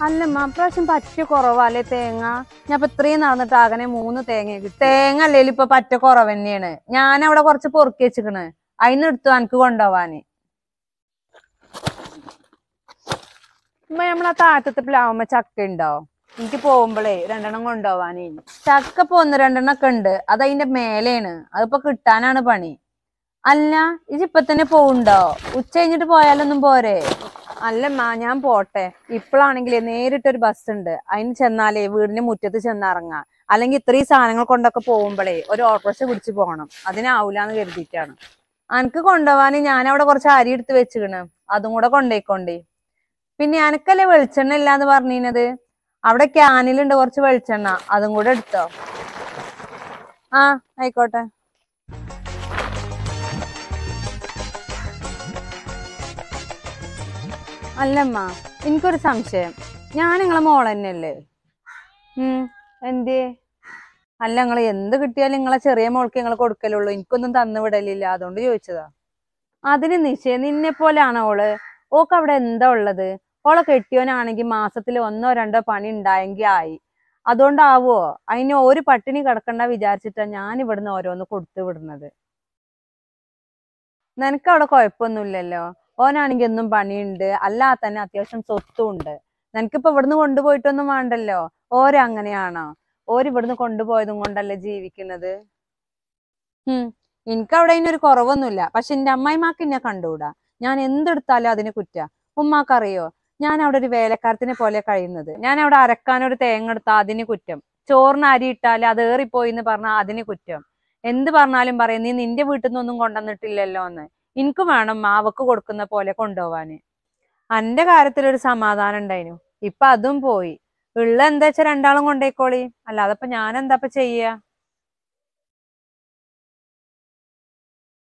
അല്ലമ്മ പ്രാവശ്യം പറ്റ കുറവല്ലേ തേങ്ങ. ഞാൻ ഇപ്പൊ ഇത്രയും നടന്നിട്ട് ആകനെ 3 തേങ്ങ കിട്ടി. തേങ്ങ അല്ലേലും ഇപ്പൊ പറ്റ കുറവ് തന്നെയാണ്. ഞാൻ അവിടെ കുറച്ച് പൊറുക്കി വെച്ചിക്കണ്, അതിന് എടുത്തു എനിക്ക് കൊണ്ടുപോവാന്. നമ്മളാ താഴത്തെ പ്ലാവുമ്പോ ചക്ക ഉണ്ടോ? എനിക്ക് പോകുമ്പോഴേ 2 കൊണ്ടുപോവാനേ. ചക്ക ഇപ്പൊ 1-2 ഒക്കെ ഉണ്ട്, അത് അതിന്റെ മേലെയാണ്. അതിപ്പോ കിട്ടാനാണ് പണി. അല്ല ഇപ്പൊ തന്നെ പോവുണ്ടോ? ഉച്ച കഴിഞ്ഞിട്ട് പോയാലൊന്നും പോരെ? അല്ലമ്മ ഞാൻ പോട്ടെ. ഇപ്പോഴാണെങ്കിലേ നേരിട്ടൊരു ബസ് ഉണ്ട്, അതിന് ചെന്നാലേ വീടിന്റെ മുറ്റത്ത് ചെന്നിറങ്ങാം. അല്ലെങ്കിൽ ഇത്രയും സാധനങ്ങൾ കൊണ്ടൊക്കെ പോകുമ്പോഴേ ഒരു ഓട്ടോറിക്ഷ പിടിച്ച് പോകണം, അതിനാവൂലെന്ന് കരുതിയിട്ടാണ്. അനക്ക് കൊണ്ടുപോവാന് ഞാൻ അവിടെ കുറച്ച് അരി എടുത്ത് വെച്ചിക്കണ്, അതും കൂടെ കൊണ്ടേക്കോണ്ടേ. പിന്നെ അനക്കല്ലേ വെളിച്ചെണ്ണ ഇല്ലാന്ന് പറഞ്ഞിരുന്നത്? അവിടെ ക്യാനിലുണ്ട് കുറച്ച് വെളിച്ചെണ്ണ, അതും കൂടെ എടുത്തോ. ആ ആയിക്കോട്ടെ. അല്ലമ്മ എനിക്കൊരു സംശയം, ഞാൻ നിങ്ങളെ മോൾ തന്നെയല്ലേ? എന്തേ? അല്ല നിങ്ങൾ എന്ത് കിട്ടിയാലും നിങ്ങളെ ചെറിയ മോൾക്ക് നിങ്ങൾ കൊടുക്കലുള്ളൂ, എനിക്കൊന്നും തന്നു വിടലില്ല, അതുകൊണ്ട് ചോദിച്ചതാ. അതിന് നിന്നെ പോലെയാണോ ഓള്? ഓക്ക് അവിടെ എന്താ ഉള്ളത്? ഓളെ കെട്ടിയോനാണെങ്കിൽ മാസത്തിൽ 1-2 പണി ഉണ്ടായെങ്കിൽ ആയി. അതുകൊണ്ടാവോ അതിന് ഒരു പട്ടിണി കിടക്കണ്ട വിചാരിച്ചിട്ടാ ഞാൻ ഇവിടുന്ന് ഓരോന്ന് കൊടുത്തു വിടുന്നത്. നിനക്ക് അവിടെ കുഴപ്പമൊന്നുമില്ലല്ലോ. ഓനാണെങ്കിൽ എന്നും പണിയുണ്ട്, അല്ലാതെ തന്നെ അത്യാവശ്യം സ്വത്തും ഉണ്ട്. നിനക്കിപ്പോ ഇവിടുന്ന് കൊണ്ടുപോയിട്ടൊന്നും വേണ്ടല്ലോ. ഓരങ്ങനെയാണോ? ഇവിടുന്ന് കൊണ്ടുപോയതും കൊണ്ടല്ലേ ജീവിക്കുന്നത്. എനിക്ക് അവിടെ അതിനൊരു കുറവൊന്നുമില്ല. പക്ഷെ എന്റെ അമ്മായിമാക്ക് എന്നെ കണ്ടുകൂടാ. ഞാൻ എന്തെടുത്താലും അതിന് കുറ്റ. ഉമ്മാക്കറിയോ, ഞാൻ അവിടെ ഒരു വേലക്കാരത്തിനെ പോലെ കഴിയുന്നത്. ഞാൻ അവിടെ അരക്കാനൊരു തേങ്ങ എടുത്താൽ അതിന് കുറ്റം, ചോറിന് അരി ഇട്ടാല് അത് ഏറിപ്പോയി എന്ന് പറഞ്ഞാൽ അതിന് കുറ്റം. എന്ത് പറഞ്ഞാലും പറയും, നീ നിന്റെ വീട്ടിൽ നിന്നൊന്നും കൊണ്ടുവന്നിട്ടില്ലല്ലോ എന്ന്. എനിക്ക് വേണം മാവക്ക് കൊടുക്കുന്ന പോലെ കൊണ്ടുപോവാന്. അന്റെ കാര്യത്തിലൊരു സമാധാനം ഉണ്ടായിനു, ഇപ്പൊ അതും പോയി. ഉള്ള എന്താ വെച്ചാ 2 കൊണ്ടേക്കോളി, അല്ലാതെ ഇപ്പൊ ഞാൻ എന്താ ചെയ്യാ?